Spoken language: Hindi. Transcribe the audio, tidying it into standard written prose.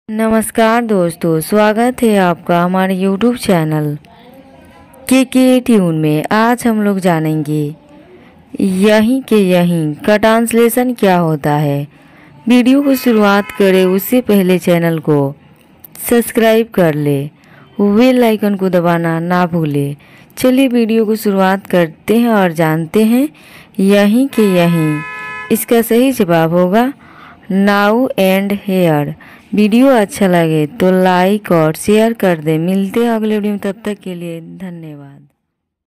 नमस्कार दोस्तों, स्वागत है आपका हमारे YouTube चैनल के ट्यून में। आज हम लोग जानेंगे यहीं के यहीं का ट्रांसलेशन क्या होता है। वीडियो को शुरुआत करें उससे पहले चैनल को सब्सक्राइब कर ले, बेल आइकन को दबाना ना भूले। चलिए वीडियो को शुरुआत करते हैं और जानते हैं यहीं के यहीं इसका सही जवाब होगा नाउ एंड हेयर। वीडियो अच्छा लगे तो लाइक और शेयर कर दें। मिलते हैं अगले वीडियो में, तब तक के लिए धन्यवाद।